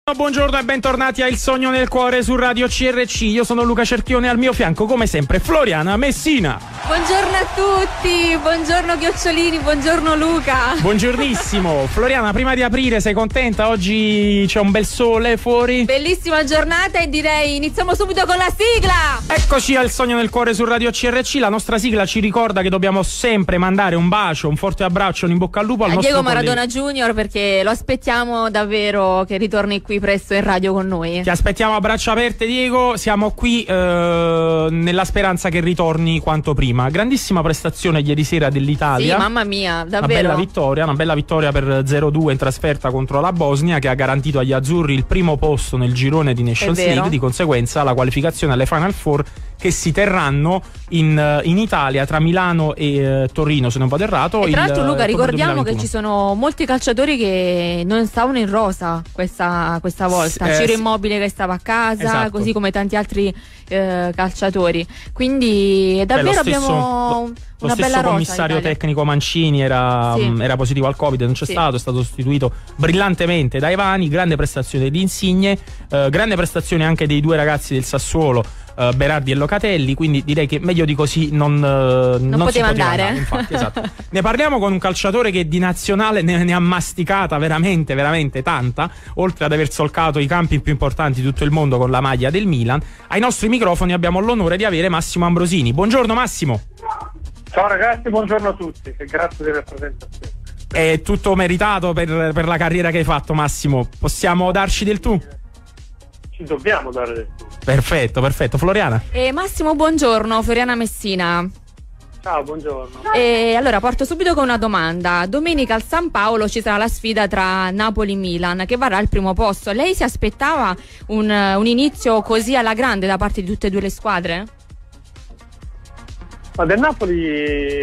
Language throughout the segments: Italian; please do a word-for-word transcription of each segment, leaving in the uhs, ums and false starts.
Buongiorno e bentornati a Il Sogno nel Cuore su Radio C R C. Io sono Luca Cerchione, al mio fianco come sempre Floriana Messina. Buongiorno a tutti, buongiorno Ghiocciolini, buongiorno Luca. Buongiornissimo. Floriana, prima di aprire, sei contenta? Oggi c'è un bel sole fuori. Bellissima giornata e direi iniziamo subito con la sigla. Eccoci al Sogno nel Cuore su Radio C R C. La nostra sigla ci ricorda che dobbiamo sempre mandare un bacio, un forte abbraccio, un in bocca al lupo al a nostro Diego Maradona collega. Junior, perché lo aspettiamo davvero che ritorni qui presto in radio con noi. Ti aspettiamo a braccia aperte, Diego. Siamo qui eh, nella speranza che ritorni quanto prima. Grandissima prestazione ieri sera dell'Italia. Sì, mamma mia, davvero. Una bella vittoria, una bella vittoria per zero due in trasferta contro la Bosnia, che ha garantito agli azzurri il primo posto nel girone di Nations League, di conseguenza la qualificazione alle Final Four, che si terranno in, in Italia tra Milano e uh, Torino, se non vado errato. E tra l'altro, Luca, ricordiamo duemilaventuno. che ci sono molti calciatori che non stavano in rosa questa, questa volta. Eh, Ciro sì. Immobile che stava a casa, Esatto. così come tanti altri eh, calciatori. Quindi davvero Beh, lo stesso, abbiamo lo, una lo stesso bella rosa. commissario Italia. tecnico Mancini era, Sì. mh, era positivo al Covid, non c'è Sì. stato, è stato sostituito brillantemente da Ivani. Grande prestazione di Insigne, eh, grande prestazione anche dei due ragazzi del Sassuolo, Uh, Berardi e Locatelli, quindi direi che meglio di così non, uh, non, non si poteva poteva andare, andare, infatti, esatto. Ne parliamo con un calciatore che di nazionale ne, ne ha masticata veramente veramente tanta, oltre ad aver solcato i campi più importanti di tutto il mondo con la maglia del Milan. Ai nostri microfoni abbiamo l'onore di avere Massimo Ambrosini. Buongiorno Massimo. Ciao ragazzi, buongiorno a tutti e grazie della presentazione. È tutto meritato per, per la carriera che hai fatto, Massimo. Possiamo darci del tu? Ci dobbiamo dare del tu. Perfetto, perfetto. Floriana? E Massimo, buongiorno, Floriana Messina. Ciao, buongiorno. E allora parto subito con una domanda. Domenica al San Paolo ci sarà la sfida tra Napoli e Milan, che varrà il primo posto. Lei si aspettava un, un inizio così alla grande da parte di tutte e due le squadre? Ma del Napoli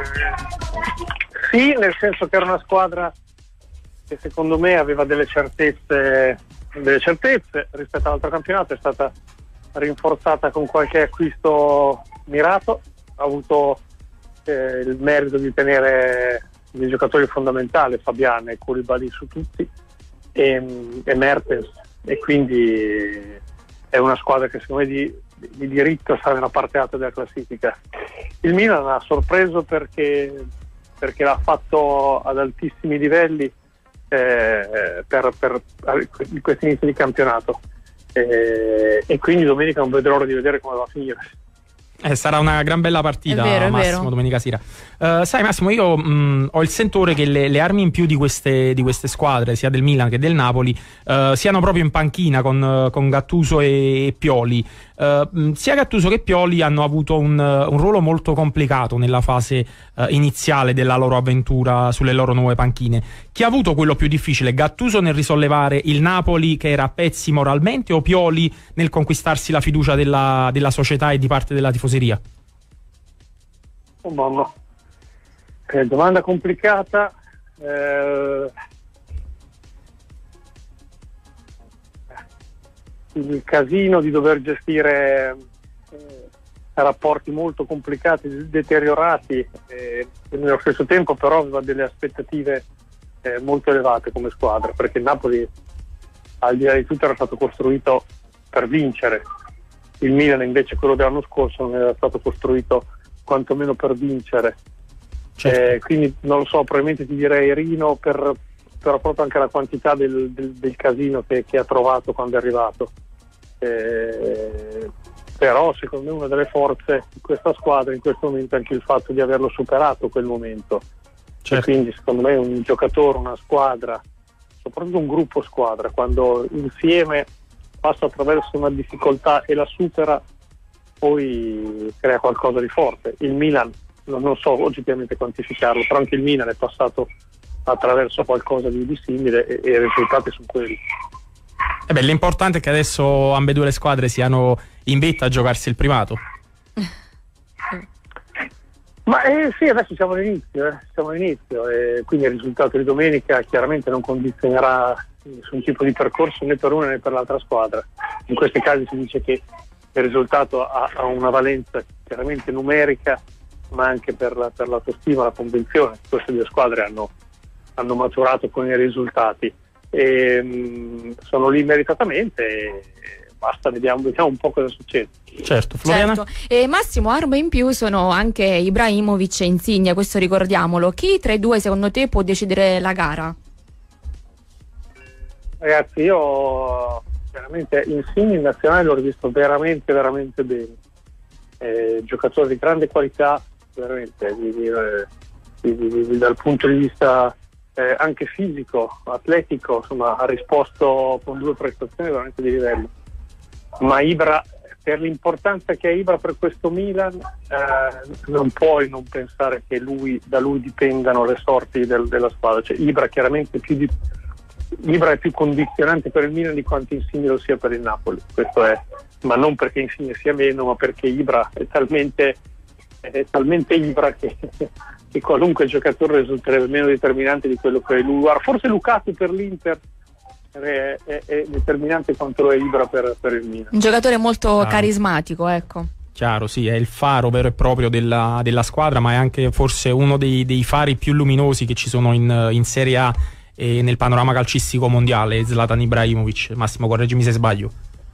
sì, nel senso che era una squadra che secondo me aveva delle certezze, delle certezze rispetto all'altro campionato. È stata rinforzata con qualche acquisto mirato, ha avuto eh, il merito di tenere dei giocatori fondamentali, Fabian e Koulibaly su tutti, e, e Mertens, e quindi è una squadra che secondo me di, di diritto sta nella parte alta della classifica. Il Milan ha sorpreso perché, perché l'ha fatto ad altissimi livelli eh, per, per questo inizio di campionato, eh, e quindi domenica non vedo l'ora di vedere come va a finire. Eh, sarà una gran bella partita, È vero, è Massimo, vero. domenica sera. Uh, sai Massimo, io mh, ho il sentore che le, le armi in più di queste, di queste squadre, sia del Milan che del Napoli, uh, siano proprio in panchina con, con Gattuso e, e Pioli. Uh, mh, sia Gattuso che Pioli hanno avuto un, un ruolo molto complicato nella fase uh, iniziale della loro avventura sulle loro nuove panchine. Chi ha avuto quello più difficile? Gattuso nel risollevare il Napoli, che era a pezzi moralmente, o Pioli nel conquistarsi la fiducia della, della società e di parte della tifoseria? Oh, mamma. Eh, domanda complicata. Eh, il casino di dover gestire eh, rapporti molto complicati, deteriorati, eh, e nello stesso tempo però aveva delle aspettative eh, molto elevate come squadra, perché il Napoli al di là di tutto era stato costruito per vincere. Il Milan invece, quello dell'anno scorso, non era stato costruito quantomeno per vincere. Certo. Eh, quindi non lo so, probabilmente ti direi Rino per, per proprio anche la quantità del, del, del casino che, che ha trovato quando è arrivato. Eh, però secondo me una delle forze di questa squadra in questo momento è anche il fatto di averlo superato quel momento. Certo. E quindi secondo me un giocatore, una squadra, soprattutto un gruppo squadra, quando insieme passa attraverso una difficoltà e la supera, poi crea qualcosa di forte. Il Milan non, non so oggettivamente quantificarlo, però anche il Milan è passato attraverso qualcosa di, di simile e, e i risultati sono quelli. Eh beh, l'importante è che adesso ambedue le squadre siano in vetta a giocarsi il primato. Ma eh, sì, adesso siamo all'inizio, eh. siamo all'inizio e quindi il risultato di domenica chiaramente non condizionerà nessun tipo di percorso né per una né per l'altra squadra. In questi casi si dice che il risultato ha, ha una valenza chiaramente numerica, ma anche per, la, per l'autostima, la convinzione. Queste due squadre hanno, hanno maturato con i risultati e, mh, sono lì meritatamente e basta, vediamo, vediamo un po' cosa succede. Certo, Floriana? Certo. E Massimo, arma in più sono anche Ibrahimovic e Insigne, questo ricordiamolo. Chi tra i due secondo te può decidere la gara? Ragazzi, io veramente Insigne in nazionale l'ho rivisto veramente veramente bene, eh, giocatore di grande qualità, veramente di, di, di, di, di, dal punto di vista eh, anche fisico, atletico, insomma ha risposto con due prestazioni veramente di livello. Ma Ibra, per l'importanza che ha Ibra per questo Milan, eh, non puoi non pensare che lui, da lui dipendano le sorti del, della squadra. Cioè, Ibra chiaramente più di, Ibra è più condizionante per il Milan di quanto Insigne lo sia per il Napoli, questo è, ma non perché Insigne sia meno, ma perché Ibra è talmente, è talmente Ibra che, che qualunque giocatore risulterebbe meno determinante di quello che è lui. Forse Lukaku per l'Inter È, è, è determinante quanto è Ibra per, per il Milan. Un giocatore molto ah. carismatico, ecco. Chiaro, sì, è il faro vero e proprio della, della squadra, ma è anche forse uno dei, dei fari più luminosi che ci sono in, in Serie A e nel panorama calcistico mondiale, Zlatan Ibrahimovic. Massimo, correggimi se sbaglio.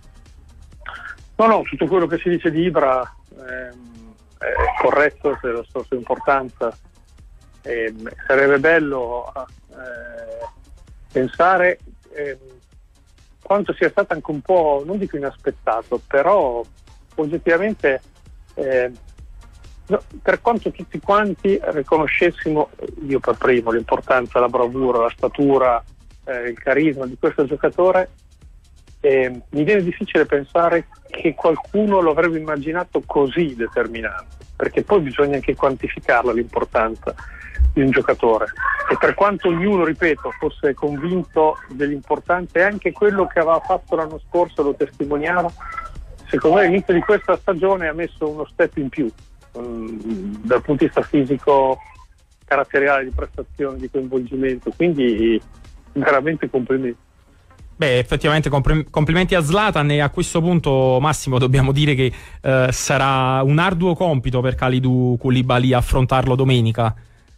No, no, tutto quello che si dice di Ibra ehm, è corretto, se la sua importanza. Ehm, sarebbe bello eh, pensare eh, quanto sia stato anche un po', non dico inaspettato, però oggettivamente eh, no, per quanto tutti quanti riconoscessimo, io per primo, l'importanza, la bravura, la statura, eh, il carisma di questo giocatore, eh, mi viene difficile pensare che qualcuno lo avrebbe immaginato così determinante, perché poi bisogna anche quantificarla l'importanza di un giocatore, e per quanto ognuno, ripeto, fosse convinto dell'importanza, e anche quello che aveva fatto l'anno scorso lo testimoniava, secondo me l'inizio di questa stagione ha messo uno step in più um, dal punto di vista fisico, caratteriale, di prestazione, di coinvolgimento, quindi veramente complimenti. Beh, effettivamente complimenti a Zlatan, e a questo punto, Massimo, dobbiamo dire che eh, sarà un arduo compito per Kalidou Koulibaly affrontarlo domenica.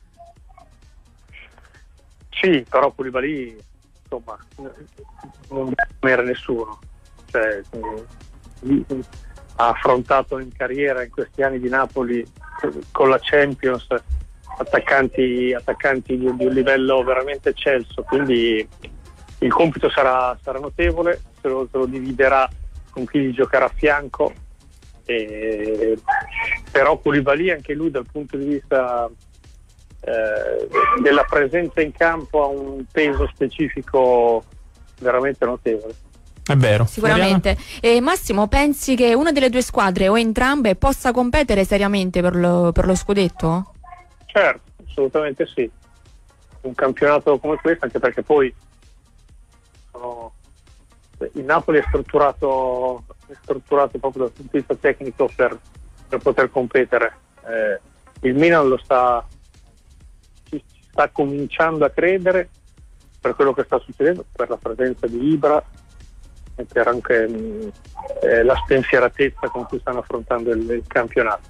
Sì, però Koulibaly, insomma, non era nessuno, cioè, ha affrontato in carriera, in questi anni di Napoli, con la Champions, attaccanti, attaccanti di, di un livello veramente eccelso, quindi il compito sarà, sarà notevole, se lo, se lo dividerà con chi gli giocherà a fianco, e, però Koulibaly anche lui dal punto di vista eh, della presenza in campo ha un peso specifico veramente notevole. È vero. Sicuramente. E Massimo, pensi che una delle due squadre o entrambe possa competere seriamente per lo, per lo scudetto? Certo, assolutamente sì. Un campionato come questo, anche perché poi sono... il Napoli è strutturato, è strutturato proprio dal punto di vista tecnico per, per poter competere. Eh, il Milan lo sta, ci, ci sta cominciando a credere per quello che sta succedendo, per la presenza di Ibra e per anche mh, eh, la spensieratezza con cui stanno affrontando il, il campionato.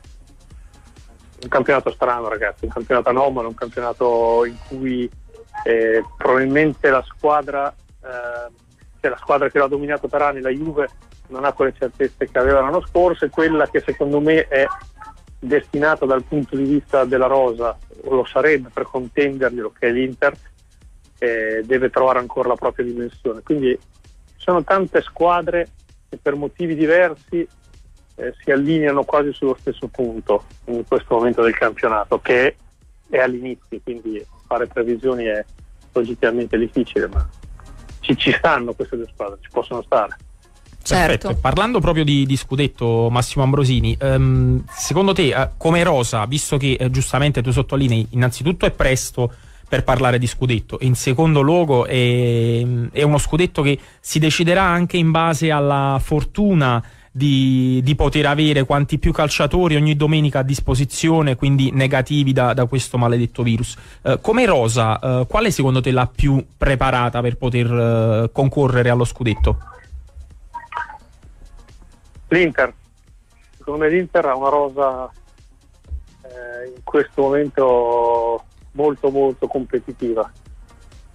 Un campionato strano, ragazzi, un campionato anomalo, un campionato in cui eh, probabilmente la squadra, eh, cioè la squadra che l'ha dominato per anni, la Juve, non ha quelle certezze che aveva l'anno scorso, e quella che secondo me è destinata dal punto di vista della rosa, o lo sarebbe per contenderglielo, che è l'Inter, eh, deve trovare ancora la propria dimensione. Quindi sono tante squadre che per motivi diversi eh, si allineano quasi sullo stesso punto in questo momento del campionato, che è all'inizio, quindi fare previsioni è oggettivamente difficile, ma ci, ci stanno queste due squadre, ci possono stare. Certo. Perfetto. Parlando proprio di, di scudetto, Massimo Ambrosini, ehm, secondo te eh, come rosa, visto che eh, giustamente tu sottolinei, innanzitutto è presto per parlare di scudetto, e in secondo luogo è, è uno scudetto che si deciderà anche in base alla fortuna di, di poter avere quanti più calciatori ogni domenica a disposizione, quindi negativi da, da questo maledetto virus. Eh, come rosa, eh, quale secondo te la più preparata per poter eh, concorrere allo scudetto? L'Inter, secondo me l'Inter ha una rosa eh, in questo momento molto molto competitiva,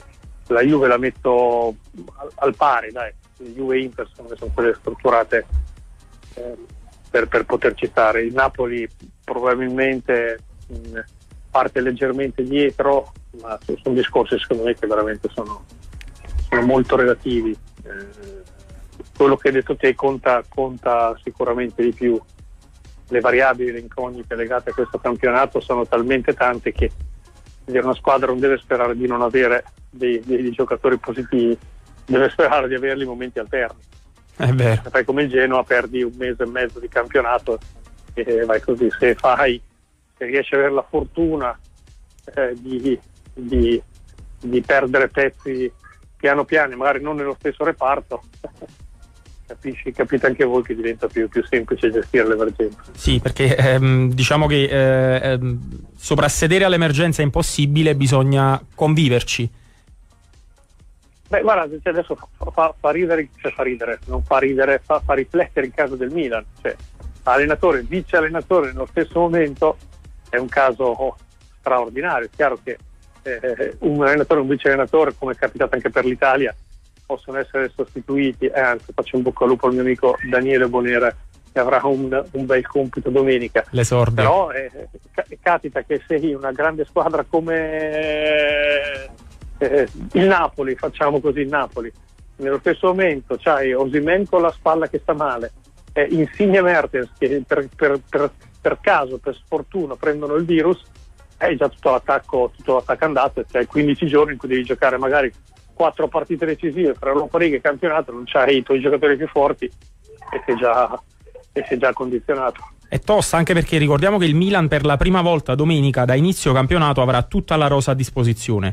la Juve la metto al, al pari, dai, Juve e Inter sono, sono quelle strutturate eh, per, per poterci stare. Il Napoli probabilmente mh, parte leggermente dietro, ma sono discorsi secondo me che veramente sono, sono molto relativi. Eh, quello che hai detto te conta, conta sicuramente di più. Le variabili, le incognite legate a questo campionato sono talmente tante che una squadra non deve sperare di non avere dei, dei giocatori positivi, deve sperare di averli in momenti alterni. È vero. Se fai come il Genoa perdi un mese e mezzo di campionato e vai così. Se fai, se riesci ad avere la fortuna eh, di, di, di perdere pezzi piano piano, magari non nello stesso reparto, capisci, capite anche voi che diventa più, più semplice gestire l'emergenza. Sì, perché ehm, diciamo che eh, ehm, soprassedere all'emergenza è impossibile, bisogna conviverci. Beh, guarda, cioè adesso fa, fa, fa ridere, cioè fa ridere, non fa ridere, fa, fa riflettere il caso del Milan, cioè allenatore, vice allenatore nello stesso momento è un caso straordinario. È chiaro che eh, un allenatore e un vice allenatore, come è capitato anche per l'Italia, possono essere sostituiti, eh, anzi faccio un bocca al lupo al mio amico Daniele Bonera che avrà un, un bel compito domenica. L'esordio. Però eh, ca- capita che sei una grande squadra come eh, il Napoli, facciamo così il Napoli, nello stesso momento c'hai Osimhen con la spalla che sta male, eh, Insigne e Mertens che per, per, per, per caso, per sfortuna prendono il virus, è già tutto l'attacco, tutto l'attacco andato, cioè quindici giorni in cui devi giocare magari quattro partite decisive fra Europa League e campionato, non c'hai i tuoi giocatori più forti e sei già, e sei già condizionato. È tosta anche perché ricordiamo che il Milan per la prima volta domenica da inizio campionato avrà tutta la rosa a disposizione.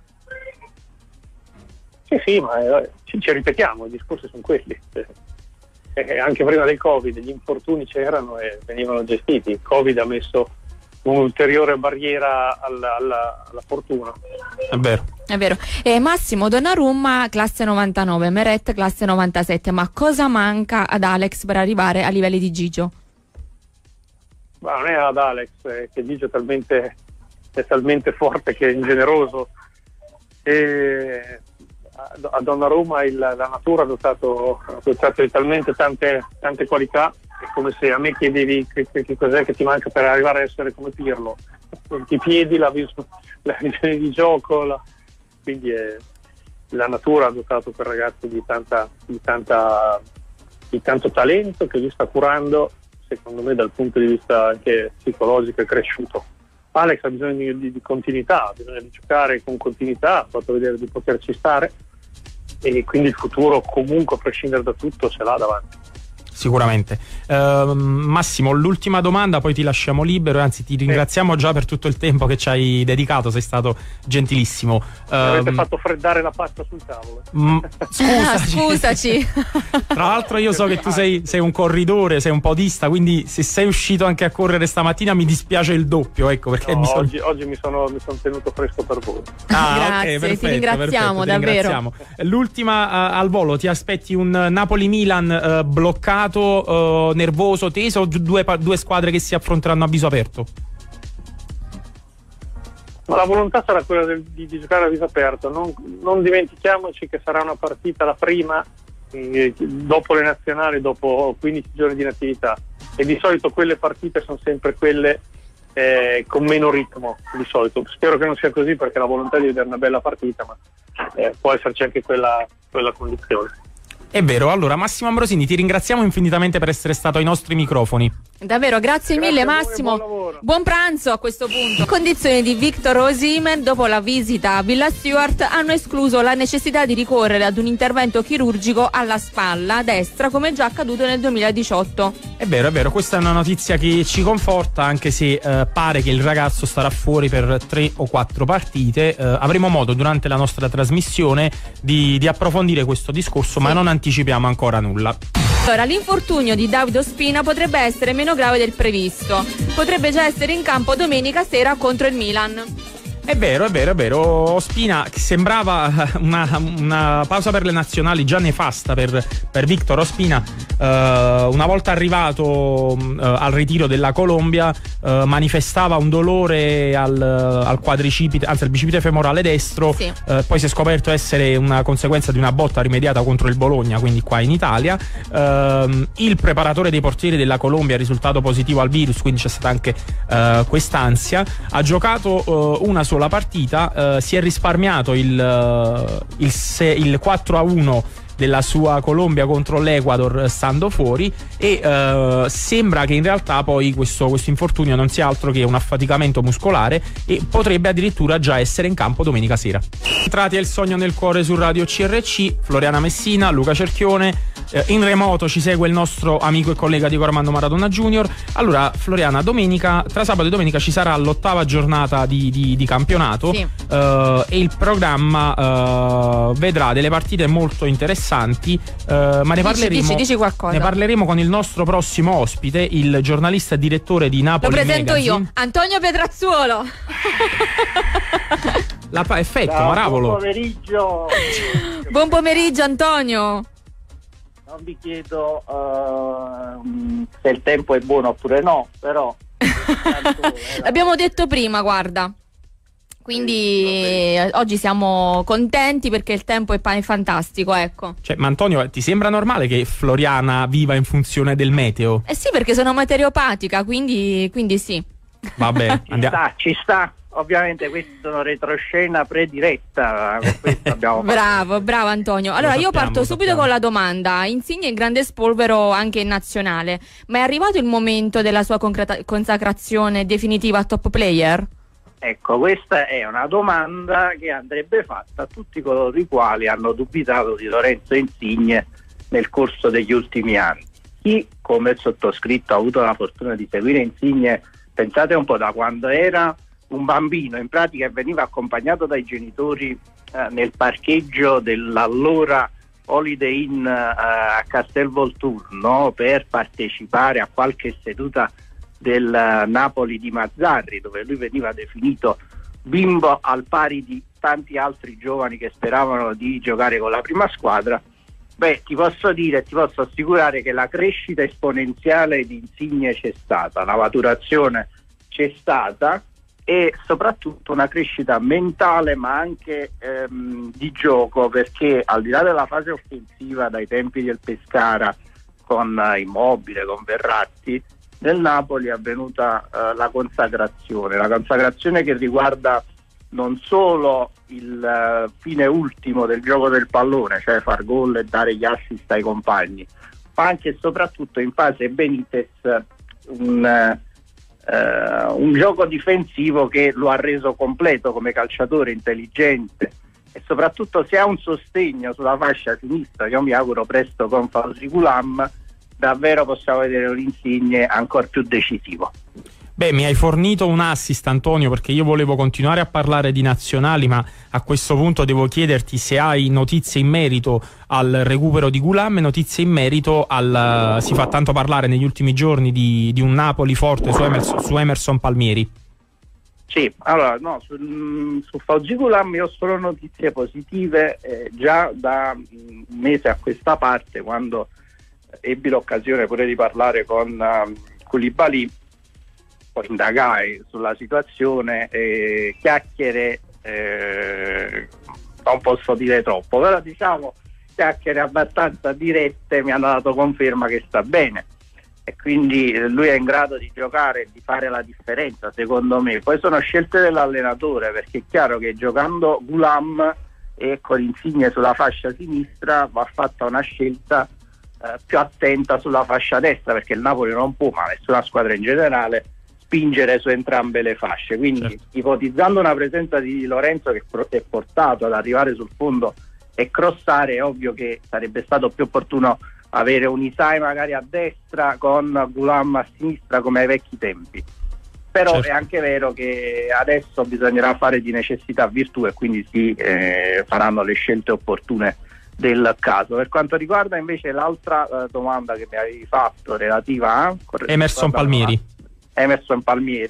Sì, sì, ma eh, ci, ci ripetiamo, i discorsi sono quelli. Eh, anche prima del Covid gli infortuni c'erano e venivano gestiti. Il Covid ha messo un'ulteriore barriera alla, alla, alla fortuna. È vero. È vero. E Massimo Donnarumma classe novantanove, Meret classe novantasette, ma cosa manca ad Alex per arrivare a livelli di Gigio? Ma non è ad Alex, è che Gigio è talmente, è talmente forte che è ingeneroso, e a Donnarumma il, la natura ha dotato, ha dotato di talmente tante, tante qualità. È come se a me chiedevi che, che, che cos'è che ti manca per arrivare a essere come Pirlo, i piedi, la, vis- la visione di gioco, la... quindi è, la natura ha dotato quel ragazzo di, tanta, di, tanta, di tanto talento che lui sta curando, secondo me dal punto di vista anche psicologico è cresciuto. Alex ha bisogno di, di, di continuità, ha bisogno di giocare con continuità, ha fatto vedere di poterci stare e quindi il futuro comunque a prescindere da tutto ce l'ha davanti. Sicuramente. Uh, Massimo, l'ultima domanda, poi ti lasciamo libero, anzi ti ringraziamo già per tutto il tempo che ci hai dedicato, sei stato gentilissimo. Uh, Mi avete fatto freddare la pasta sul tavolo. M- scusaci. Scusaci. Tra l'altro io so che tu sei, sei un corridore, sei un podista, quindi se sei uscito anche a correre stamattina mi dispiace il doppio, ecco perché no, bisogna... oggi, oggi mi sono, mi sono tenuto fresco per voi. Ah, Grazie, okay, perfetto, ti ringraziamo, perfetto, ti davvero. ringraziamo. L'ultima uh, al volo, ti aspetti un Napoli-Milan uh, bloccato, Uh, nervoso, teso, o due, due squadre che si affronteranno a viso aperto? Ma la volontà sarà quella del, di, di giocare a viso aperto. Non, non dimentichiamoci che sarà una partita la prima eh, dopo le nazionali, dopo quindici giorni di inattività, e di solito quelle partite sono sempre quelle eh, con meno ritmo di solito. Spero che non sia così, perché la volontà di vedere una bella partita, ma eh, può esserci anche quella, quella condizione. È vero. Allora Massimo Ambrosini, ti ringraziamo infinitamente per essere stato ai nostri microfoni. Davvero, grazie, Grazie mille a voi, Massimo. buon, buon pranzo a questo punto. Condizioni di Victor Osimhen dopo la visita a Villa Stewart hanno escluso la necessità di ricorrere ad un intervento chirurgico alla spalla destra, come già accaduto nel duemiladiciotto. È vero, è vero, questa è una notizia che ci conforta, anche se eh, pare che il ragazzo starà fuori per tre o quattro partite. Eh, avremo modo durante la nostra trasmissione di, di approfondire questo discorso, sì, ma non anticipiamo ancora nulla. Allora, l'infortunio di David Ospina potrebbe essere meno grave del previsto. Potrebbe già essere in campo domenica sera contro il Milan. È vero, è vero, è vero. Ospina, che sembrava una, una pausa per le nazionali già nefasta per, per Victor Ospina, uh, una volta arrivato uh, al ritiro della Colombia uh, manifestava un dolore al, al quadricipite, anzi al bicipite femorale destro, sì. uh, poi si è scoperto essere una conseguenza di una botta rimediata contro il Bologna, quindi qua in Italia. Uh, il preparatore dei portieri della Colombia è risultato positivo al virus, quindi c'è stata anche uh, quest'ansia. Ha giocato uh, una sola la partita, uh, si è risparmiato il, uh, il, se, il quattro a uno della sua Colombia contro l'Ecuador stando fuori e uh, sembra che in realtà poi questo, questo infortunio non sia altro che un affaticamento muscolare e potrebbe addirittura già essere in campo domenica sera. Entrati è il sogno nel cuore su Radio C R C, Floriana Messina, Luca Cerchione. In remoto ci segue il nostro amico e collega Diego Armando Maradona Junior. Allora, Floriana, domenica, tra sabato e domenica ci sarà l'ottava giornata di, di, di campionato, sì. uh, e il programma uh, vedrà delle partite molto interessanti, uh, ma ne parleremo, dici, dici qualcosa. Ne parleremo con il nostro prossimo ospite, il giornalista e direttore di Napoli Lo presento Magazine. io, Antonio Pedrazzuolo. La pa- effetto, Ciao, Maravolo. Buon pomeriggio. Buon pomeriggio, Antonio. Non vi chiedo uh, se il tempo è buono oppure no, però l'abbiamo detto prima, guarda. Quindi sì, oggi siamo contenti perché il tempo è, pa- è fantastico, ecco. Cioè, ma Antonio, ti sembra normale che Floriana viva in funzione del meteo? Eh sì, perché sono meteoropatica, quindi, quindi sì. Vabbè, ci andiamo. sta, ci sta. Ovviamente questi sono retroscena prediretta, con questo abbiamo bravo, bravo Antonio. Allora sappiamo, io parto subito sappiamo. con la domanda. Insigne in grande spolvero anche in nazionale, ma è arrivato il momento della sua concreta- consacrazione definitiva a top player? Ecco, questa è una domanda che andrebbe fatta a tutti coloro i quali hanno dubitato di Lorenzo Insigne nel corso degli ultimi anni. Chi, come il sottoscritto, ha avuto la fortuna di seguire Insigne, pensate un po', da quando era un bambino, in pratica veniva accompagnato dai genitori eh, nel parcheggio dell'allora Holiday Inn eh, a Castel Volturno per partecipare a qualche seduta del uh, Napoli di Mazzarri, dove lui veniva definito bimbo al pari di tanti altri giovani che speravano di giocare con la prima squadra. Beh, ti posso dire, ti posso assicurare che la crescita esponenziale di Insigne c'è stata, la maturazione c'è stata e soprattutto una crescita mentale ma anche ehm, di gioco, perché al di là della fase offensiva dai tempi del Pescara con uh, Immobile, con Verratti, nel Napoli è avvenuta uh, la consacrazione, la consacrazione che riguarda non solo il uh, fine ultimo del gioco del pallone, cioè far gol e dare gli assist ai compagni, ma anche e soprattutto in fase Benitez un, uh, un gioco difensivo che lo ha reso completo come calciatore, intelligente, e soprattutto se ha un sostegno sulla fascia sinistra, io mi auguro presto con Fauzi Gulam, davvero possiamo vedere un Insigne ancora più decisivo. Beh, mi hai fornito un assist, Antonio, perché io volevo continuare a parlare di nazionali, ma a questo punto devo chiederti se hai notizie in merito al recupero di Gulam e notizie in merito al... si fa tanto parlare negli ultimi giorni di, di un Napoli forte su Emerson, su Emerson Palmieri. Sì, allora no, su, su Fauzi Gulam io ho solo notizie positive, eh, già da un mese a questa parte, quando ebbi l'occasione pure di parlare con uh, Koulibaly, poi indagai sulla situazione, e chiacchiere eh, non posso dire troppo, però diciamo chiacchiere abbastanza dirette mi hanno dato conferma che sta bene e quindi lui è in grado di giocare e di fare la differenza, secondo me. Poi sono scelte dell'allenatore, perché è chiaro che giocando Gulam e con Insigne sulla fascia sinistra va fatta una scelta Uh, più attenta sulla fascia destra, perché il Napoli non può, ma nessuna squadra in generale, spingere su entrambe le fasce, quindi certo. Ipotizzando una presenza di Lorenzo che è portato ad arrivare sul fondo e crossare, è ovvio che sarebbe stato più opportuno avere un Isai magari a destra con Gulam a sinistra come ai vecchi tempi, però certo. È anche vero che adesso bisognerà fare di necessità virtù e quindi si eh, faranno le scelte opportune del caso. Per quanto riguarda invece l'altra uh, domanda che mi avevi fatto relativa a Emerson Palmieri. Emerson Palmieri,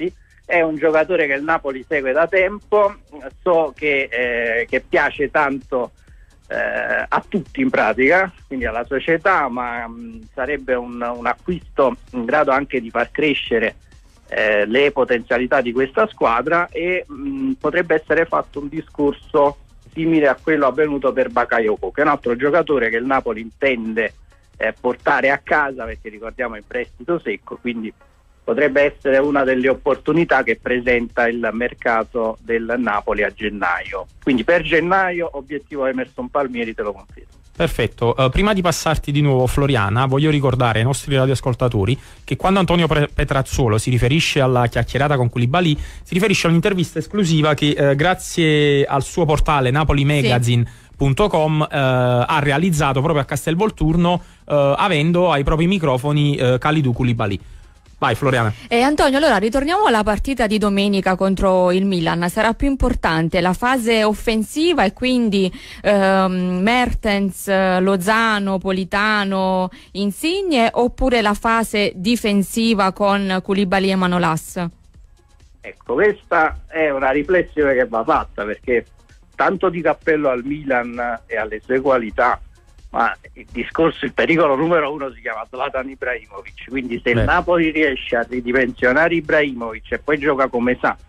è un giocatore che il Napoli segue da tempo, so che, eh, che piace tanto eh, a tutti in pratica, quindi alla società, ma mh, sarebbe un, un acquisto in grado anche di far crescere eh, le potenzialità di questa squadra, e mh, potrebbe essere fatto un discorso simile a quello avvenuto per Bakayoko, che è un altro giocatore che il Napoli intende eh, portare a casa, perché ricordiamo è in prestito secco, quindi potrebbe essere una delle opportunità che presenta il mercato del Napoli a gennaio. Quindi per gennaio obiettivo Emerson Palmieri, te lo confermo. Perfetto, uh, prima di passarti di nuovo Floriana, voglio ricordare ai nostri radioascoltatori che quando Antonio Petrazzolo si riferisce alla chiacchierata con Koulibaly, si riferisce a un'intervista esclusiva che uh, grazie al suo portale napoli magazine punto com sì. uh, ha realizzato proprio a Castelvolturno, uh, avendo ai propri microfoni uh, Kalidou Koulibaly. Vai Floriana. E Antonio, allora ritorniamo alla partita di domenica contro il Milan. Sarà più importante la fase offensiva e quindi ehm, Mertens, Lozano, Politano, Insigne, oppure la fase difensiva con Koulibaly e Manolas? Ecco, questa è una riflessione che va fatta, perché tanto di cappello al Milan e alle sue qualità, ma il discorso, il pericolo numero uno si chiama Zlatan Ibrahimovic, quindi se Beh. il Napoli riesce a ridimensionare Ibrahimovic e poi gioca come sa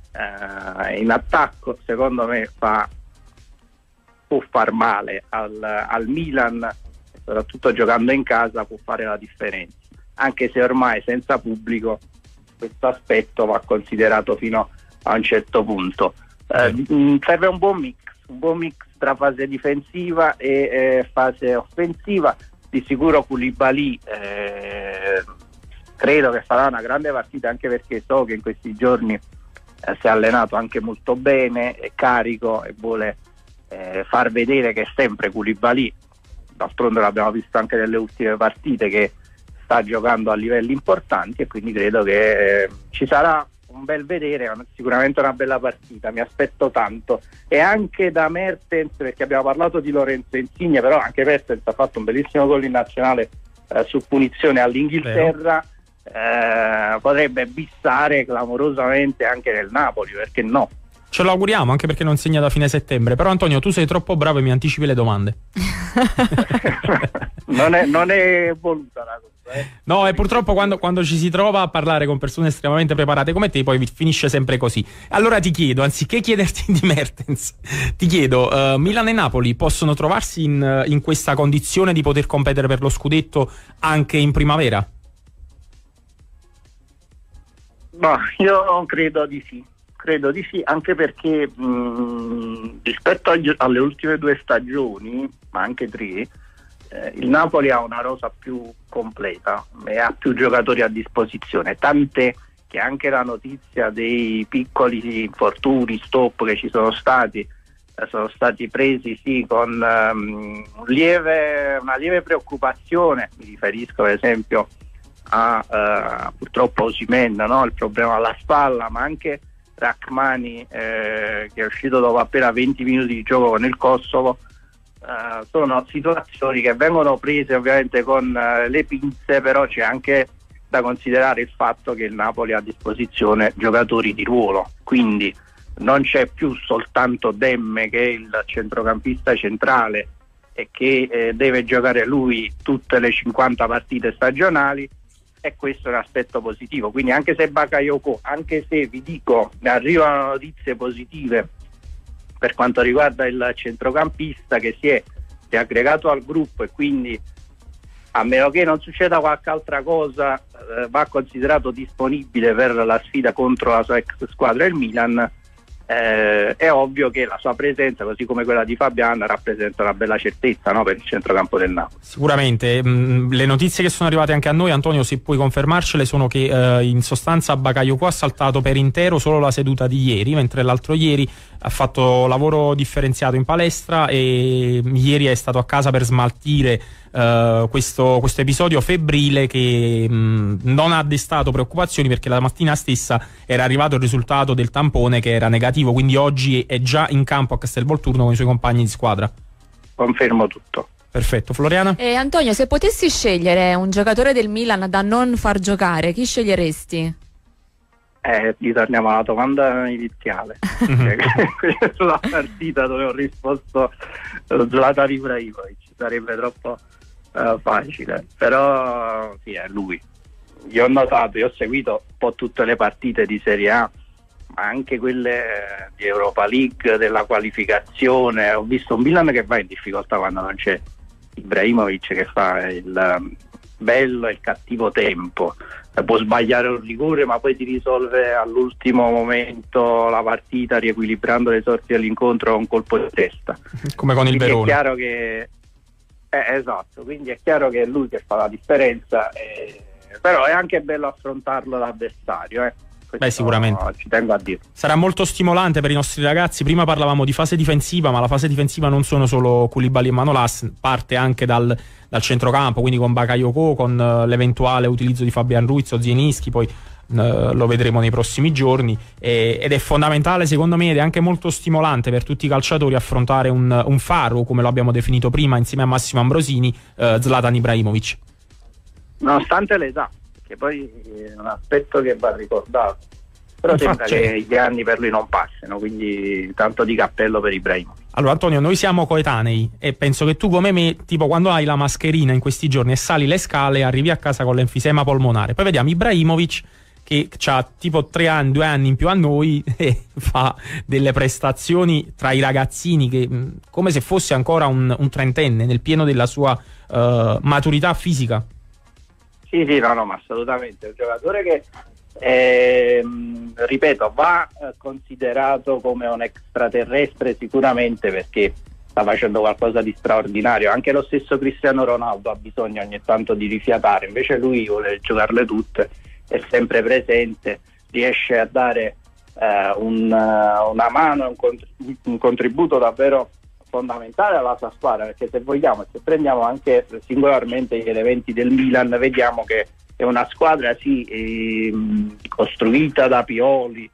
eh, in attacco, secondo me fa, può far male al, al Milan, soprattutto giocando in casa può fare la differenza, anche se ormai senza pubblico questo aspetto va considerato fino a un certo punto. Eh, mh, serve un buon mix un buon mix tra fase difensiva e eh, fase offensiva. Di sicuro Koulibaly eh, credo che farà una grande partita, anche perché so che in questi giorni eh, si è allenato anche molto bene, è carico e vuole eh, far vedere che è sempre Koulibaly. D'altronde l'abbiamo visto anche nelle ultime partite che sta giocando a livelli importanti, e quindi credo che eh, ci sarà un bel vedere, sicuramente una bella partita, mi aspetto tanto. E anche da Mertens, perché abbiamo parlato di Lorenzo Insigne, però anche Mertens ha fatto un bellissimo gol in nazionale eh, su punizione all'Inghilterra, eh, potrebbe bissare clamorosamente anche nel Napoli, perché no? Ce lo auguriamo, anche perché non segna da fine settembre. Però Antonio, tu sei troppo bravo e mi anticipi le domande. non, è, non è voluta la cosa. Eh. No, e purtroppo quando, quando ci si trova a parlare con persone estremamente preparate come te, poi finisce sempre così. Allora ti chiedo, anziché chiederti di Mertens, ti chiedo, uh, Milan e Napoli possono trovarsi in, in questa condizione di poter competere per lo scudetto anche in primavera? No, io credo di sì. Credo di sì, anche perché mh, rispetto agli, alle ultime due stagioni, ma anche tre, eh, il Napoli ha una rosa più completa e ha più giocatori a disposizione, tant'è che anche la notizia dei piccoli infortuni, stop che ci sono stati, eh, sono stati presi sì con um, un lieve, una lieve preoccupazione. Mi riferisco ad esempio a uh, purtroppo Osimhen, no? Il problema alla spalla, ma anche Rachmani eh, che è uscito dopo appena venti minuti di gioco con il Kosovo. Uh, sono situazioni che vengono prese ovviamente con uh, le pinze, però c'è anche da considerare il fatto che il Napoli ha a disposizione giocatori di ruolo, quindi non c'è più soltanto Demme che è il centrocampista centrale e che eh, deve giocare lui tutte le cinquanta partite stagionali, e questo è un aspetto positivo. Quindi anche se Bakayoko, anche se vi dico ne arrivano notizie positive per quanto riguarda il centrocampista che si è, si è aggregato al gruppo, e quindi a meno che non succeda qualche altra cosa eh, va considerato disponibile per la sfida contro la sua ex squadra il Milan, eh, è ovvio che la sua presenza, così come quella di Fabian, rappresenta una bella certezza, no, per il centrocampo del Napoli. Sicuramente. Mh, le notizie che sono arrivate anche a noi, Antonio, se puoi confermarcele, sono che eh, in sostanza Bakayoko ha saltato per intero solo la seduta di ieri, mentre l'altro ieri ha fatto lavoro differenziato in palestra e ieri è stato a casa per smaltire uh, questo, questo episodio febbrile che mh, non ha destato preoccupazioni, perché la mattina stessa era arrivato il risultato del tampone che era negativo, quindi oggi è già in campo a Castelvolturno con i suoi compagni di squadra. Confermo tutto. Perfetto. Floriana? E Antonio, se potessi scegliere un giocatore del Milan da non far giocare, chi sceglieresti? Eh, ritorniamo alla domanda iniziale. Sulla partita dove ho risposto Zlatan Ibrahimovic sarebbe troppo uh, facile, però sì, è lui. Io ho notato, io ho seguito un po' tutte le partite di Serie A, ma anche quelle di Europa League, della qualificazione. Ho visto un Milan che va in difficoltà quando non c'è Ibrahimovic, che fa il bello e il cattivo tempo. Può sbagliare un rigore, ma poi ti risolve all'ultimo momento la partita, riequilibrando le sorti dell'incontro con un colpo di testa, come con il quindi Verona. È chiaro che eh, esatto, quindi è chiaro che è lui che fa la differenza, eh, però è anche bello affrontarlo l'avversario, eh. Beh, sicuramente ci tengo a dire. Sarà molto stimolante per i nostri ragazzi. Prima parlavamo di fase difensiva, ma la fase difensiva non sono solo Koulibaly e Manolas, parte anche dal, dal centrocampo, quindi con Bakayoko, con uh, l'eventuale utilizzo di Fabian Ruiz o Zielinski, poi uh, lo vedremo nei prossimi giorni, e, ed è fondamentale secondo me, ed è anche molto stimolante per tutti i calciatori affrontare un, un faro, come lo abbiamo definito prima insieme a Massimo Ambrosini, uh, Zlatan Ibrahimovic. Nonostante l'età, che poi è un aspetto che va ricordato, però Infatti, sembra che gli anni per lui non passino, quindi tanto di cappello per Ibrahimovic. Allora Antonio, noi siamo coetanei e penso che tu come me, tipo quando hai la mascherina in questi giorni e sali le scale, arrivi a casa con l'enfisema polmonare, poi vediamo Ibrahimovic che ha tipo tre anni, due anni in più a noi e fa delle prestazioni tra i ragazzini che come se fosse ancora un, un trentenne nel pieno della sua uh, maturità fisica. Sì, sì, no, no, ma assolutamente. È un giocatore che, eh, ripeto, va considerato come un extraterrestre sicuramente, perché sta facendo qualcosa di straordinario. Anche lo stesso Cristiano Ronaldo ha bisogno ogni tanto di rifiatare, invece lui vuole giocarle tutte, è sempre presente, riesce a dare eh, un, una mano, un, contri- un contributo davvero fondamentale alla sua squadra, perché se vogliamo, se prendiamo anche singolarmente gli elementi del Milan, vediamo che è una squadra sì eh, costruita da Pioli,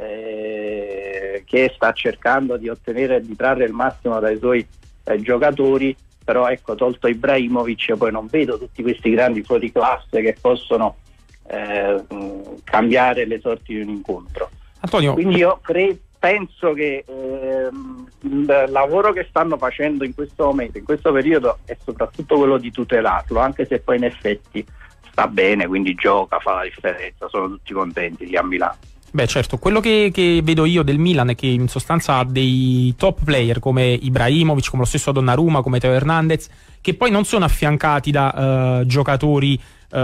eh, che sta cercando di ottenere, di trarre il massimo dai suoi eh, giocatori, però ecco, tolto Ibrahimovic poi non vedo tutti questi grandi fuoriclasse che possono eh, cambiare le sorti di un incontro. Antonio, quindi io credo penso che ehm, il lavoro che stanno facendo in questo momento, in questo periodo, è soprattutto quello di tutelarlo, anche se poi in effetti sta bene, quindi gioca, fa la differenza, sono tutti contenti lì a Milano. Beh, certo, quello che, che vedo io del Milan è che in sostanza ha dei top player come Ibrahimovic, come lo stesso Donnarumma, come Teo Hernandez, che poi non sono affiancati da uh, giocatori Uh,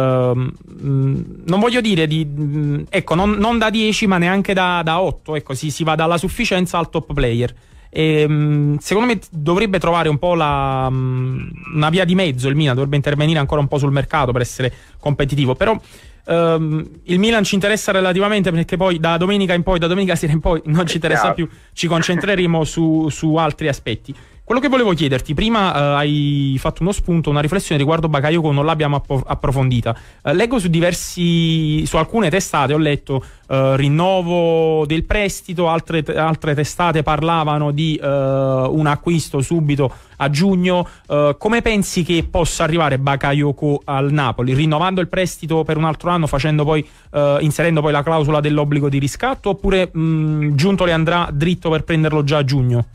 non voglio dire di mh, ecco non, non da dieci ma neanche da, da otto, ecco, si, si va dalla sufficienza al top player e, mh, secondo me dovrebbe trovare un po' la, mh, una via di mezzo. Il Milan dovrebbe intervenire ancora un po' sul mercato per essere competitivo, però um, il Milan ci interessa relativamente, perché poi da domenica in poi da domenica sera in poi non ci interessa più, ci concentreremo su, su altri aspetti. Quello che volevo chiederti, prima uh, hai fatto uno spunto, una riflessione riguardo Bakayoko, non l'abbiamo app- approfondita. Uh, leggo su diversi, su alcune testate, ho letto uh, rinnovo del prestito, altre, altre testate parlavano di uh, un acquisto subito a giugno. Uh, come pensi che possa arrivare Bakayoko al Napoli? Rinnovando il prestito per un altro anno, facendo poi, uh, inserendo poi la clausola dell'obbligo di riscatto, oppure mh, Giuntoli andrà dritto per prenderlo già a giugno?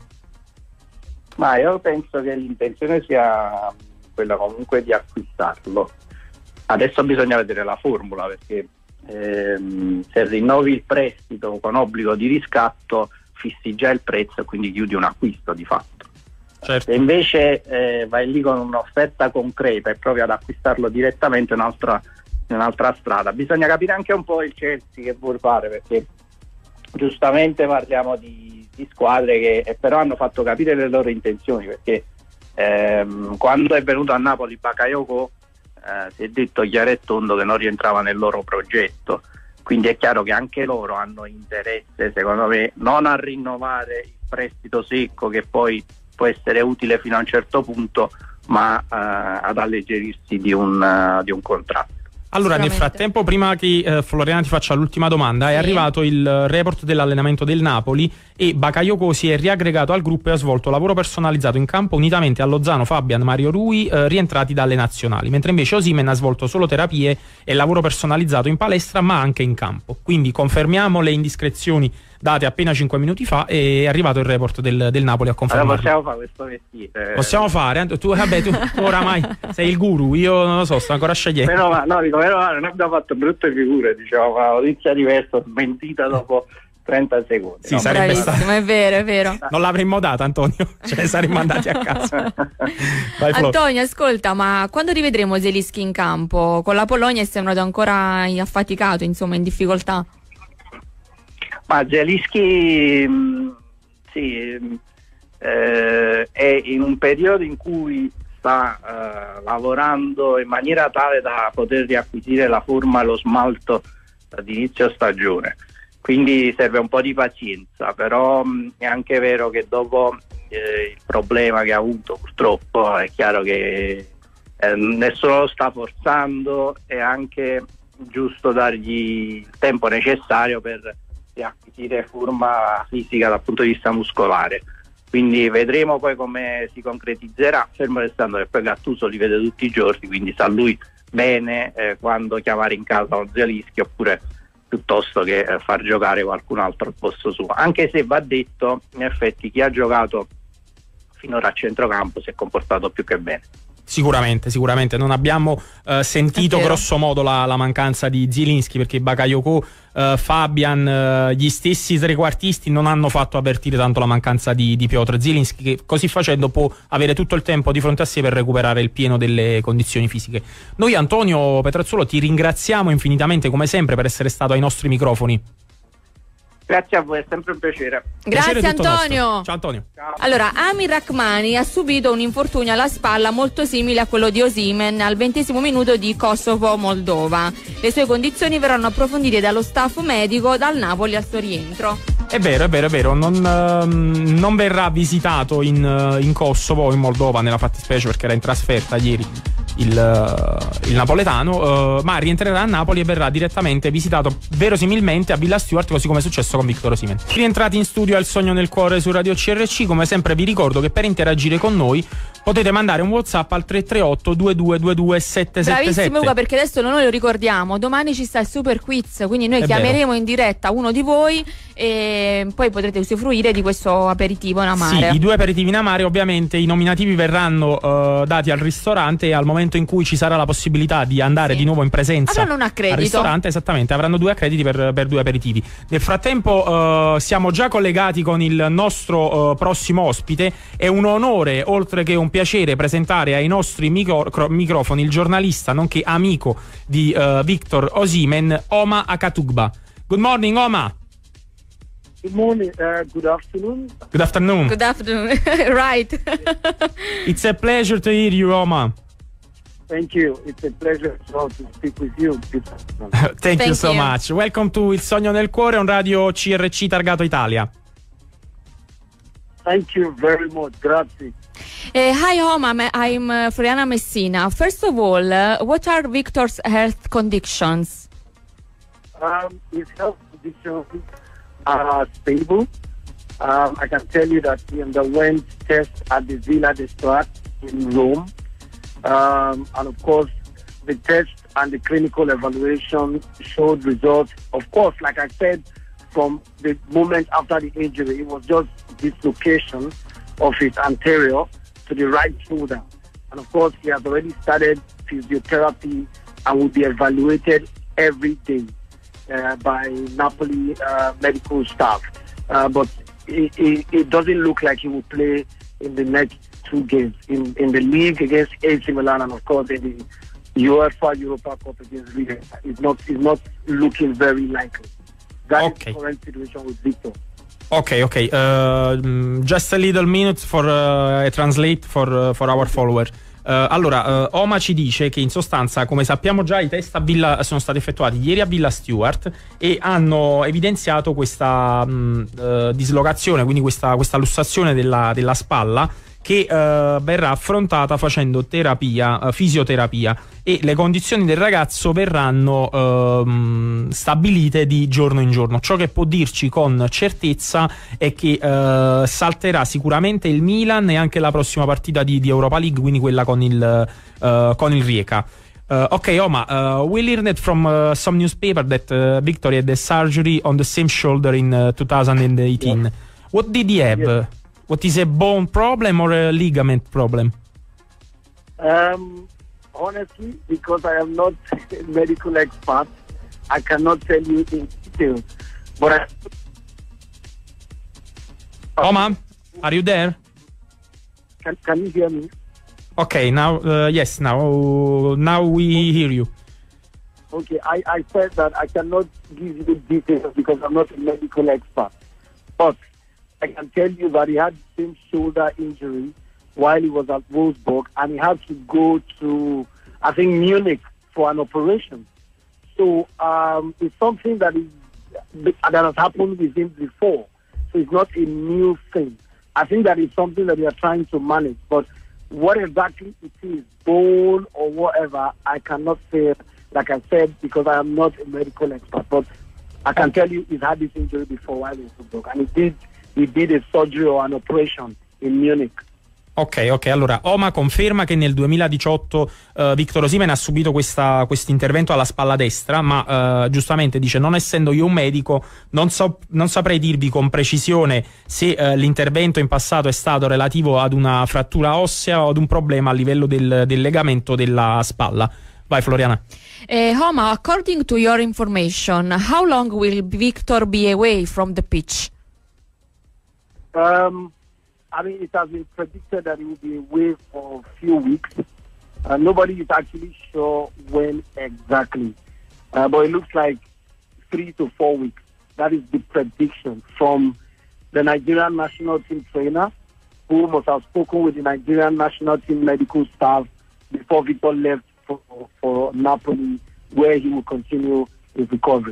Ma io penso che l'intenzione sia quella comunque di acquistarlo. Adesso bisogna vedere la formula, perché ehm, se rinnovi il prestito con obbligo di riscatto fissi già il prezzo e quindi chiudi un acquisto di fatto. Certo. Se invece eh, vai lì con un'offerta concreta e provi ad acquistarlo direttamente, è un'altra, un'altra strada. Bisogna capire anche un po' il Chelsea che vuol fare, perché giustamente parliamo di di squadre che eh, però hanno fatto capire le loro intenzioni, perché ehm, quando è venuto a Napoli Bakayoko eh, si è detto chiaro e tondo che non rientrava nel loro progetto, quindi è chiaro che anche loro hanno interesse, secondo me, non a rinnovare il prestito secco, che poi può essere utile fino a un certo punto, ma eh, ad alleggerirsi di un, uh, di un contratto. Allora, nel frattempo, prima che eh, Floriana ti faccia l'ultima domanda, sì. È arrivato il report dell'allenamento del Napoli e Bakayoko si è riaggregato al gruppo e ha svolto lavoro personalizzato in campo unitamente a Lozano, Fabian, Mario Rui, eh, rientrati dalle nazionali, mentre invece Osimhen ha svolto solo terapie e lavoro personalizzato in palestra ma anche in campo. Quindi confermiamo le indiscrezioni date appena cinque minuti fa e è arrivato il report del, del Napoli a confermarlo. Allora possiamo fare questo vestito. Possiamo fare, tu, vabbè, tu, tu oramai sei il guru, io non lo so, sto ancora scegliendo. Però, ma, no, dico, però non abbiamo fatto brutte figure, diciamo, ma notizia diversa, smentita dopo trenta secondi. Sì, no? sarebbe stato. È vero, è vero. Non l'avremmo data, Antonio, ce ne saremmo andati a casa. Vai, Antonio, ascolta, ma quando rivedremo Zielinski in campo? Con la Polonia è sembrato ancora affaticato, insomma, in difficoltà. Ma Zielinski sì, eh, è in un periodo in cui sta eh, lavorando in maniera tale da poter riacquisire la forma e lo smalto ad inizio stagione, quindi serve un po' di pazienza, però mh, è anche vero che dopo eh, il problema che ha avuto purtroppo è chiaro che eh, nessuno lo sta forzando, è anche giusto dargli il tempo necessario per acquisire forma fisica dal punto di vista muscolare, quindi vedremo poi come si concretizzerà, fermo restando che poi Gattuso li vede tutti i giorni, quindi sa lui bene eh, quando chiamare in casa uno Zielinski oppure piuttosto che eh, far giocare qualcun altro al posto suo, anche se va detto in effetti chi ha giocato finora a centrocampo si è comportato più che bene. Sicuramente, sicuramente non abbiamo eh, sentito grosso modo la, la mancanza di Zielinski, perché Bakayoko, eh, Fabian, eh, gli stessi trequartisti non hanno fatto avvertire tanto la mancanza di, di Piotr Zielinski, che così facendo può avere tutto il tempo di fronte a sé per recuperare il pieno delle condizioni fisiche. Noi, Antonio Petrazzolo, ti ringraziamo infinitamente come sempre per essere stato ai nostri microfoni. Grazie a voi, è sempre un piacere. Grazie, piacere Antonio. Nostro. Ciao Antonio. Ciao. Allora, Amir Rahmani ha subito un infortunio alla spalla molto simile a quello di Osimhen al ventesimo minuto di Kosovo-Moldova. Le sue condizioni verranno approfondite dallo staff medico dal Napoli al suo rientro. È vero, è vero, è vero, non, uh, non verrà visitato in, uh, in Kosovo o in Moldova nella fattispecie, perché era in trasferta ieri il, uh, il napoletano, uh, ma rientrerà a Napoli e verrà direttamente visitato verosimilmente a Villa Stuart, così come è successo con Victor Osimhen. Rientrati in studio al Sogno nel Cuore su Radio C R C, come sempre vi ricordo che per interagire con noi potete mandare un WhatsApp al tre tre otto due due due due sette sette sette. Bravissimo Luca, perché adesso noi lo ricordiamo, domani ci sta il super quiz, quindi noi È chiameremo vero. in diretta uno di voi e poi potrete usufruire di questo aperitivo in amare. Sì, i due aperitivi in amare, ovviamente i nominativi verranno uh, dati al ristorante e al momento in cui ci sarà la possibilità di andare Sì. di nuovo in presenza avranno un accredito al ristorante, esattamente, avranno due accrediti per, per due aperitivi. Nel frattempo uh, siamo già collegati con il nostro uh, prossimo ospite. È un onore, oltre che un piacere, presentare ai nostri micro- microfoni il giornalista nonché amico di uh, Victor Osimhen, Oma Akatugba. Good morning, Oma. Good morning, uh, good afternoon. Good afternoon. Good afternoon. Right. It's a pleasure to hear you, Oma. Thank you. It's a pleasure to speak with you. Good afternoon. Thank, Thank you so you. much. Welcome to Il Sogno nel Cuore, un radio C R C targato Italia. Thank you very much. Grazie. Uh, hi, Oma. I'm uh, Floriana Messina. First of all, uh, what are Victor's health conditions? Um, his health conditions are stable. Um, I can tell you that he underwent tests at the Villa de Stuart in Rome. Um, and of course, the test and the clinical evaluation showed results. Of course, like I said, from the moment after the injury, it was just dislocation of his anterior to the right shoulder. And of course, he has already started physiotherapy and will be evaluated every day uh, by Napoli uh, medical staff. Uh, but it, it, it doesn't look like he will play in the next two games, in, in the league against A C Milan and of course in the UEFA Europa Cup against Real. It's not, it's not looking very likely. That Okay. is the current situation with Victor. Ok, ok. Uh, just a little minute for uh, a translate for, uh, for our follower. Uh, allora, uh, Oma ci dice che in sostanza, come sappiamo già, i test a Villa sono stati effettuati ieri a Villa Stuart e hanno evidenziato questa mh, uh, dislocazione, quindi questa, questa lussazione della, della spalla, che uh, verrà affrontata facendo terapia, uh, fisioterapia, e le condizioni del ragazzo verranno uh, stabilite di giorno in giorno. Ciò che può dirci con certezza è che uh, salterà sicuramente il Milan e anche la prossima partita di, di Europa League, quindi quella con il, uh, con il Rijeka. Uh, okay, Oma, uh, we learned from uh, some newspaper that uh, Victor had the surgery on the same shoulder in uh, two thousand eighteen. Yes. What did he have? Yes. What is a bone problem or a ligament problem? Um, honestly, because I am not a medical expert, I cannot tell you in detail. But I... Oma, are you there? Can, can you hear me? Okay, now, uh, yes, now now we hear you. Okay, I, I said that I cannot give you the details because I'm not a medical expert. But I can tell you that he had the same shoulder injury while he was at Wolfsburg, and he had to go to, I think, Munich for an operation. So um, it's something that is that has happened with him before. So it's not a new thing. I think that is something that we are trying to manage. But what exactly it is, bone or whatever, I cannot say, like I said, because I am not a medical expert. But I can tell you he's had this injury before while in football. And he did, he did a surgery or an operation in Munich. Ok, ok, allora Oma conferma che nel duemiladiciotto uh, Victor Osimhen ha subito questo intervento alla spalla destra, ma uh, giustamente dice: non essendo io un medico non, so, non saprei dirvi con precisione se uh, l'intervento in passato è stato relativo ad una frattura ossea o ad un problema a livello del, del legamento della spalla. Vai Floriana. Uh, Oma, according to your information, how long will Victor be away from the pitch? Um... I mean, it has been predicted that he will be away for a few weeks. Uh, nobody is actually sure when exactly. Uh, but it looks like three to four weeks. That is the prediction from the Nigerian national team trainer, who must have spoken with the Nigerian national team medical staff before Victor left for, for Napoli, where he will continue his recovery.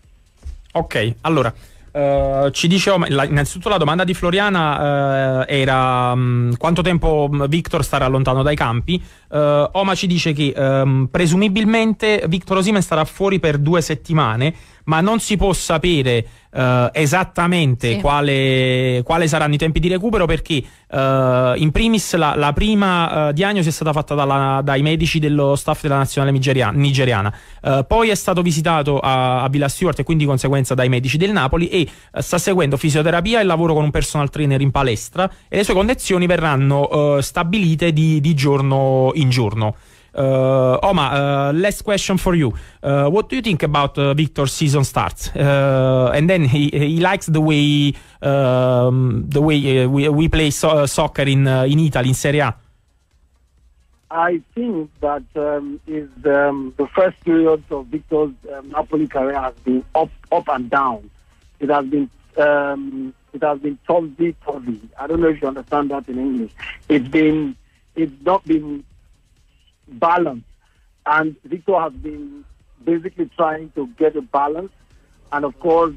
Ok, allora... Uh, ci dice la, innanzitutto la domanda di Floriana uh, era um, quanto tempo Victor starà lontano dai campi. uh, Oma ci dice che um, presumibilmente Victor Osimhen starà fuori per due settimane, ma non si può sapere uh, esattamente sì. quale, quale saranno i tempi di recupero, perché uh, in primis la, la prima uh, diagnosi è stata fatta dalla, dai medici dello staff della nazionale nigeriana, nigeriana. Uh, poi è stato visitato a, a Villa Stewart e quindi di conseguenza dai medici del Napoli, e uh, sta seguendo fisioterapia e lavoro con un personal trainer in palestra, e le sue condizioni verranno uh, stabilite di, di giorno in giorno. Uh, Oma, uh, last question for you. Uh, what do you think about uh, Victor's season starts? Uh, and then he he likes the way um, the way uh, we we play so uh, soccer in uh, in Italy in Serie A. I think that um, is um, the first period of Victor's um, Napoli career has been up up and down. It has been um, it has been topsy turvy. I don't know if you understand that in English. It's been it's not been balance, and Victor has been basically trying to get a balance, and of course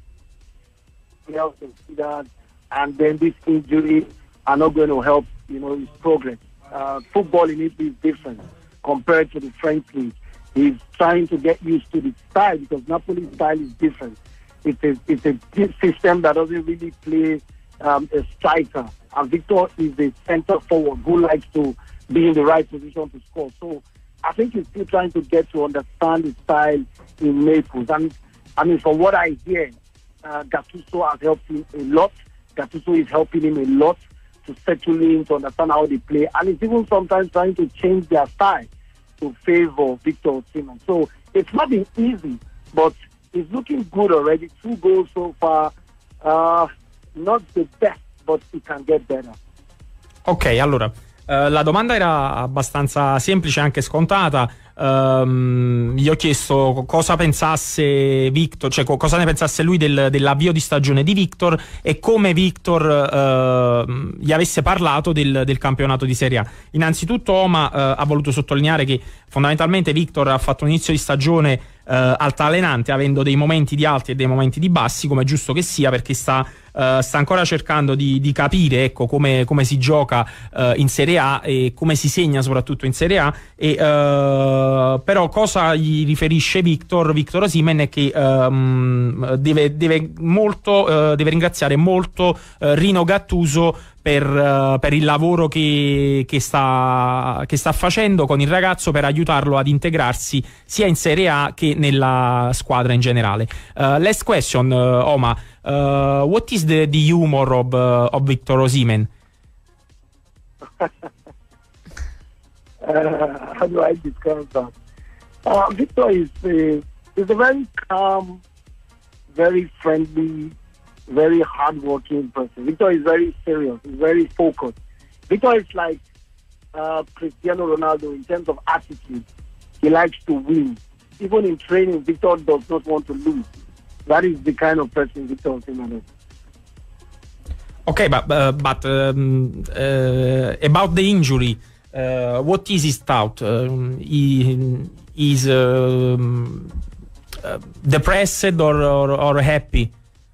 we have to see that, and then this injury are not going to help, you know, his progress. Uh, football in Italy is different compared to the French league. He's trying to get used to the style, because Napoli's style is different. It's a, it's a system that doesn't really play um, a striker, and Victor is a center forward who likes to be in the right position to score. So I think he's still trying to get to understand his style in Naples. And I mean, from what I hear, uh, Gattuso has helped him a lot. Gattuso is helping him a lot to settle in, to understand how they play. And it's even sometimes trying to change their style to favor Victor Osimhen. So it's not been easy, but it's looking good already. Two goals so far. Uh, not the best, but it can get better. Ok, allora... Uh, la domanda era abbastanza semplice, anche scontata. Um, gli ho chiesto cosa pensasse Victor, cioè cosa ne pensasse lui del, dell'avvio di stagione di Victor, e come Victor uh, gli avesse parlato del, del campionato di Serie A. Innanzitutto Oma uh, ha voluto sottolineare che fondamentalmente Victor ha fatto un inizio di stagione eh, altalenante, avendo dei momenti di alti e dei momenti di bassi, come è giusto che sia, perché sta Uh, sta ancora cercando di, di capire, ecco, come, come si gioca uh, in Serie A e come si segna soprattutto in Serie A. E, uh, però cosa gli riferisce Victor Victor Osimhen è che um, deve, deve, molto, uh, deve ringraziare molto uh, Rino Gattuso per, uh, per il lavoro che, che, sta, che sta facendo con il ragazzo, per aiutarlo ad integrarsi sia in Serie A che nella squadra in generale. Uh, last question, uh, Oma. Uh, what is the, the humor of, uh, of Victor Osimhen? uh, how do I describe that? Uh, Victor is a, is a very calm, very friendly, very hardworking person. Victor is very serious, he's very focused. Victor is like uh, Cristiano Ronaldo in terms of attitude. He likes to win. Even in training, Victor does not want to lose. That is the kind of person Victor Osimhen is. Okay, but uh, but um, uh, about the injury, uh, what is his thought? Uh, he is uh, uh, depressed or, or or happy?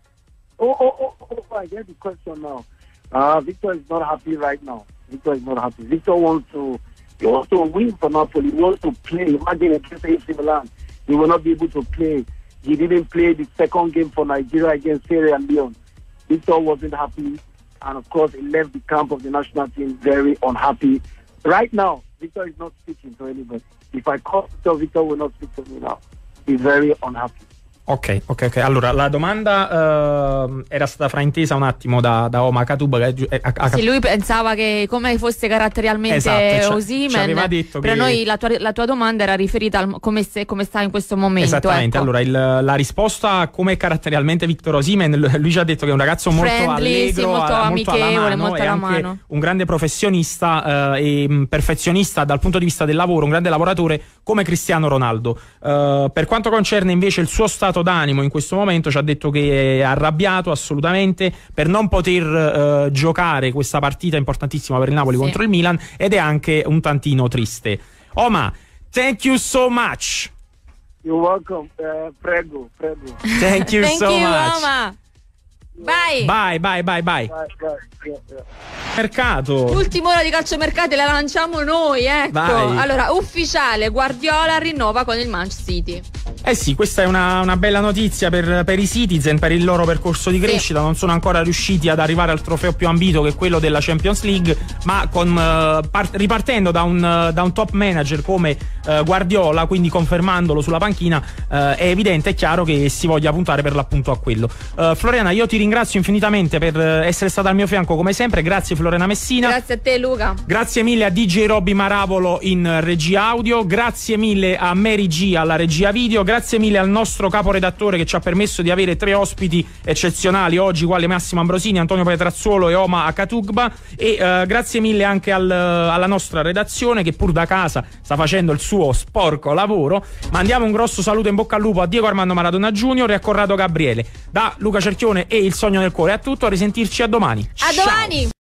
Oh, oh, oh, oh, I get the question now. Uh, Victor is not happy right now. Victor is not happy. Victor wants to, he wants to win for Napoli. He wants to play. Imagine against A C Milan, he will not be able to play. He didn't play the second game for Nigeria against Sierra Leone. Victor wasn't happy, and of course, he left the camp of the national team very unhappy. Right now, Victor is not speaking to anybody. If I call Victor, Victor will not speak to me now. He's very unhappy. Ok, ok, ok. Allora, la domanda uh, era stata fraintesa un attimo da, da Oma Katub. Che, eh, a, a, sì, lui pensava che come fosse caratterialmente esatto, Osimhen, detto per che... noi la tua, la tua domanda era riferita a come, se, come sta in questo momento. Esattamente, ecco. Allora il, la risposta a come è caratterialmente Victor Osimhen, lui ci ha detto che è un ragazzo molto Friendly, allegro, sì, molto molto amichevole, alla mano, molto è alla anche mano. un grande professionista eh, e perfezionista dal punto di vista del lavoro, un grande lavoratore come Cristiano Ronaldo. Uh, per quanto concerne invece il suo stato d'animo in questo momento, ci ha detto che è arrabbiato assolutamente per non poter uh, giocare questa partita importantissima per il Napoli sì. contro il Milan, ed è anche un tantino triste. Oma, thank you so much. You're welcome. Uh, prego, prego. Thank you Thank so you, much. Oma. Bye. Bye, bye, bye, bye. Bye, bye. Yeah, yeah. Mercato. Ultima ora di calciomercati la lanciamo noi, ecco. Vai. Allora, ufficiale, Guardiola rinnova con il Manchester City. Eh sì, questa è una, una bella notizia per, per i Citizen, per il loro percorso di crescita. Sì. Non sono ancora riusciti ad arrivare al trofeo più ambito, che è quello della Champions League, ma con, uh, part- ripartendo da un, uh, da un top manager come uh, Guardiola, quindi confermandolo sulla panchina, uh, è evidente e chiaro che si voglia puntare per l'appunto a quello. Uh, Floriana, io ti ringrazio infinitamente per essere stata al mio fianco come sempre. Grazie Floriana Messina. Grazie a te Luca. Grazie mille a D J Robby Maravolo in regia audio. Grazie mille a Mary G alla regia video. Grazie mille al nostro caporedattore che ci ha permesso di avere tre ospiti eccezionali oggi, quali Massimo Ambrosini, Antonio Petrazzolo e Oma Akatugba. E uh, grazie mille anche al, alla nostra redazione, che pur da casa sta facendo il suo sporco lavoro. Mandiamo un grosso saluto in bocca al lupo a Diego Armando Maradona Junior e a Corrado Gabriele. Da Luca Cerchione e Il Sogno nel Cuore è tutto, a risentirci a domani. A domani.